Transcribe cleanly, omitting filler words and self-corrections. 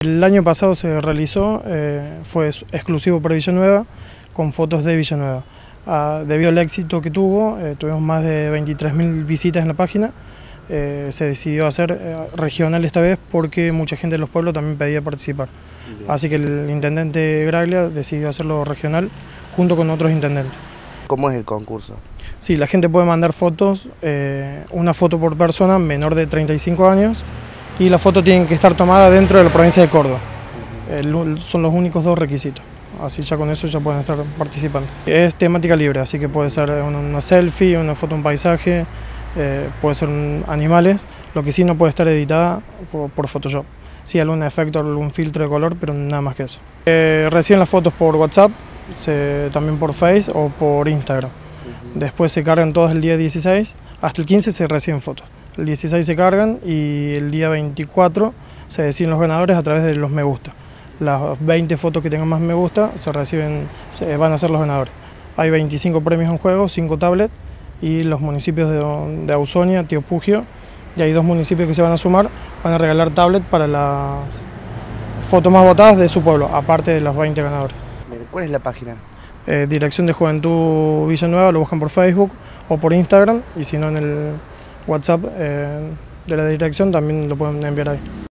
El año pasado se realizó, fue exclusivo para Villanueva, con fotos de Villanueva. Debido al éxito que tuvo, tuvimos más de 23.000 visitas en la página. Se decidió hacer regional esta vez porque mucha gente de los pueblos también pedía participar. Así que el intendente Graglia decidió hacerlo regional junto con otros intendentes. ¿Cómo es el concurso? Sí, la gente puede mandar fotos, una foto por persona menor de 35 años y la foto tiene que estar tomada dentro de la provincia de Córdoba. Son los únicos dos requisitos. Así ya con eso ya pueden estar participando. Es temática libre, así que puede ser una selfie, una foto, un paisaje, puede ser animales, lo que sí no puede estar editada por Photoshop. Sí, algún efecto, algún filtro de color, pero nada más que eso. Reciben las fotos por WhatsApp, también por Face o por Instagram. Después se cargan todas el día 16, hasta el 15 se reciben fotos. El 16 se cargan y el día 24 se deciden los ganadores a través de los me gusta. Las 20 fotos que tengan más me gusta van a ser los ganadores. Hay 25 premios en juego, 5 tablets y los municipios de Ausonia, Tío Pugio, y hay 2 municipios que se van a sumar, van a regalar tablets para las fotos más votadas de su pueblo, aparte de los 20 ganadores. ¿Cuál es la página? Dirección de Juventud Villanueva, lo buscan por Facebook o por Instagram, y si no en el WhatsApp de la dirección también lo pueden enviar ahí.